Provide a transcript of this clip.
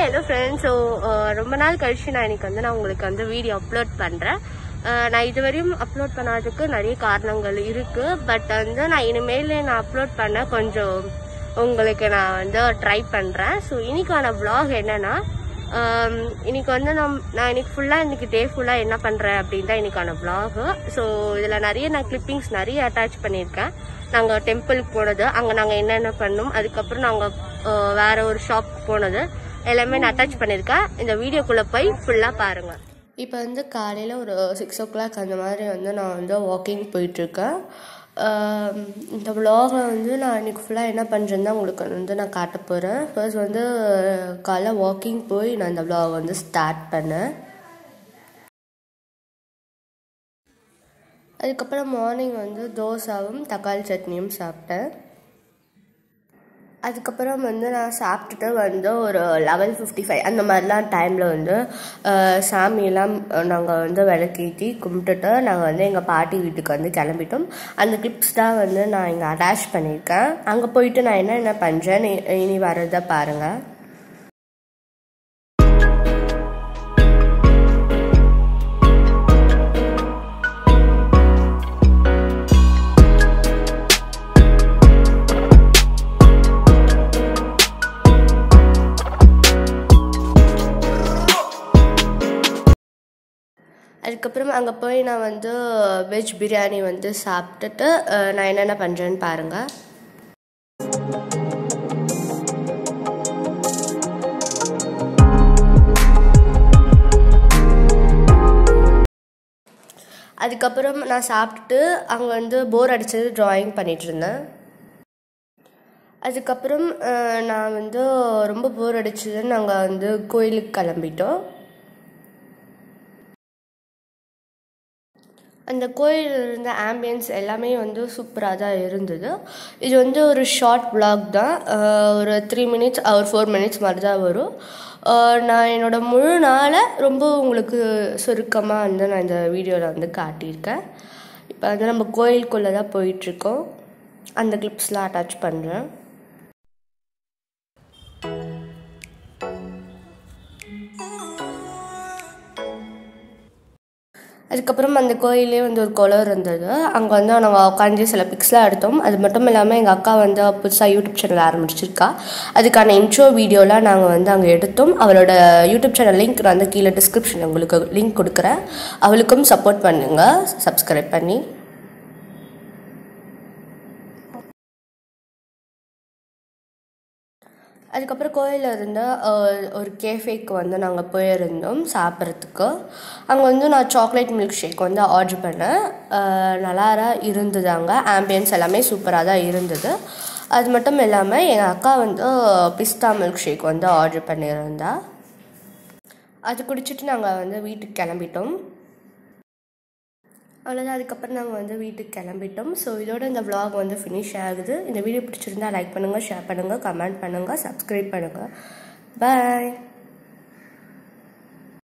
hello friends. So ரொம்ப நாள் கழிச்சு நான் இன்னைக்கு வந்து நான் உங்களுக்கு வந்து வீடியோ அப்லோட் பண்றேன். நான் இதுவரையும் அப்லோட் பண்ணாததுக்கு நிறைய காரணங்கள் இருக்கு. பட் வந்து நான் இனிமேல் நான் அப்லோட் பண்ண கொஞ்சம் உங்களுக்கு நான் வந்து ட்ரை பண்றேன். ஸோ இன்னைக்கான vlog என்னன்னா இன்னைக்கு வந்து நான் இன்னைக்கு ஃபுல்லா இன்னைக்கு டே ஃபுல்லா என்ன பண்றேன் அப்படின்னு தான் இன்னைக்கான vlog. ஸோ இதுல நிறைய நான் கிளிப்பிங்ஸ் நிறைய அட்டாச் பண்ணியிருக்கேன். நாங்க டெம்பிளுக்கு போனது, அங்க நாங்க என்னென்ன பண்ணோம், அதுக்கப்புறம் நாங்க வேற ஒரு ஷாப் போனது எல்லாமே நான் அட்டாச் பண்ணியிருக்கேன். இந்த வீடியோக்குள்ள போய் ஃபுல்லா பாருங்க. இப்போ வந்து காலையில ஒரு 6 o'clock அந்த மாதிரி வந்து நான் வந்து வாக்கிங் போயிட்டு இருக்கேன். இந்த vlogல வந்து நான் இன்னைக்கு ஃபுல்லாக என்ன பண்ணுறேன்னு தான் உங்களுக்கு வந்து நான் காட்ட போகிறேன். ஃபர்ஸ்ட் வந்து காலைல வாக்கிங் போய் நான் இந்த vlog வந்து ஸ்டார்ட் பண்ணேன். அதுக்கப்புறம் மார்னிங் வந்து தோசாவும் தக்காளி சட்னியும் சாப்பிட்டேன். அதுக்கப்புறம் வந்து நான் சாப்பிட்டுட்டு வந்து ஒரு 11:55 அந்த மாதிரிலாம் டைமில் வந்து சாமியெல்லாம் நாங்கள் வந்து விளக்கேற்றி கும்பிட்டுட்டு நாங்கள் வந்து எங்கள் பாட்டி வீட்டுக்கு வந்து கிளம்பிட்டோம். அந்த கிளிப்ஸ் தான் வந்து நான் இங்கே அட்டாச் பண்ணியிருக்கேன். அங்கே போயிட்டு நான் என்ன பண்ணுறேன் இனி வர்றதை பாருங்கள். அதுக்கப்புறம் அங்கே போய் நான் வந்து வெஜ் பிரியாணி வந்து சாப்பிட்டுட்டு நான் என்னென்ன பண்ணுறேன்னு பாருங்கள். அதுக்கப்புறம் நான் சாப்பிட்டுட்டு அங்கே வந்து போர் அடித்தது ட்ராயிங் பண்ணிகிட்டு இருந்தேன். அதுக்கப்புறம் நான் வந்து ரொம்ப போர் அடிச்சதுன்னு நாங்கள் வந்து கோயிலுக்கு கிளம்பிட்டோம். அந்த கோயில் இருந்த ஆம்பியன்ஸ் எல்லாமே வந்து சூப்பராக தான் இருந்தது. இது வந்து ஒரு ஷார்ட் vlog தான், ஒரு 3 minutes or 4 minutes மாதிரி தான் வரும். நான் என்னோடய முழு நாளை ரொம்ப உங்களுக்கு சுருக்கமாக வந்து நான் இந்த வீடியோவில் வந்து காட்டியிருக்கேன். இப்போ வந்து நம்ம கோயிலுக்குள்ளே தான் போயிட்டுருக்கோம். அந்த கிளிப்ஸ்லாம் அட்டாச் பண்ணுறேன். அதுக்கப்புறம் அந்த கோயிலே வந்து ஒரு குளம் இருந்தது. அங்கே வந்து நாங்கள் உட்காந்து சில பிக்ஸ்லாம் எடுத்தோம். அது மட்டும் இல்லாமல் எங்கள் அக்கா வந்து புதுசாக யூடியூப் சேனல் ஆரம்பிச்சிருக்கா. அதுக்கான இன்ட்ரோ வீடியோலாம் நாங்கள் வந்து அங்கே எடுத்தோம். அவளோட யூடியூப் சேனல் லிங்க் நான் வந்து கீழே டிஸ்கிரிப்ஷனில் உங்களுக்கு லிங்க் கொடுக்குறேன். அவளுக்கும் சப்போர்ட் பண்ணுங்கள் சப்ஸ்கிரைப் பண்ணி. அதுக்கப்புறம் கோயிலில் இருந்த ஒரு கேஃபேக்கு வந்து நாங்கள் போயிருந்தோம் சாப்பிட்றதுக்கு. அங்கே வந்து நான் சாக்லேட் மில்க் ஷேக் வந்து ஆர்டர் பண்ணேன். நல்லா இருந்தது. அங்கே ஆம்பியன்ஸ் எல்லாமே சூப்பராக தான் இருந்தது. அது மட்டும் இல்லாமல் எங்கள் அக்கா வந்து பிஸ்தா மில்க் ஷேக் வந்து ஆர்டர் பண்ணியிருந்தா. அது குடிச்சிட்டு நாங்கள் வந்து வீட்டுக்கு கிளம்பிட்டோம். அவ்வளோதான். அதுக்கப்புறம் நாங்கள் வந்து வீட்டுக்கு கிளம்பிட்டோம். ஸோ இதோட இந்த vlog வந்து ஃபினிஷ் ஆகுது. இந்த வீடியோ பிடிச்சிருந்தா லைக் பண்ணுங்கள், ஷேர் பண்ணுங்கள், கமெண்ட் பண்ணுங்கள், சப்ஸ்கிரைப் பண்ணுங்கள். பாய்.